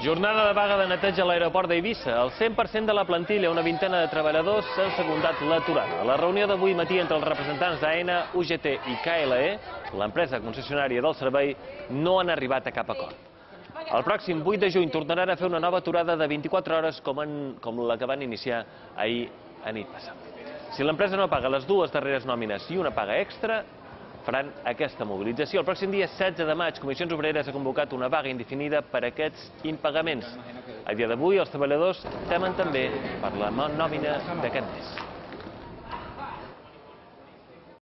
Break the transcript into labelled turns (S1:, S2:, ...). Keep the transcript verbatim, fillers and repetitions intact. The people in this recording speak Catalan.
S1: Jornada de vaga de neteja a l'aeroport d'Eivissa. El cent per cent de la plantilla, una vintena de treballadors, s'han secundat l'aturada. A la reunió d'avui matí entre els representants d'AENA, U G T i K L E, l'empresa concessionària del servei, no han arribat a cap acord. El pròxim vuit de juny tornaran a fer una nova aturada de vint-i-quatre hores com, en, com la que van iniciar ahir a nit passada. Si l'empresa no paga les dues darreres nòmines i una paga extra, faran aquesta mobilització. El pròxim dia setze de maig, Comissions Obreres ha convocat una vaga indefinida per aquests impagaments. A dia d'avui, els treballadors temen també per la nòmina d'aquest mes.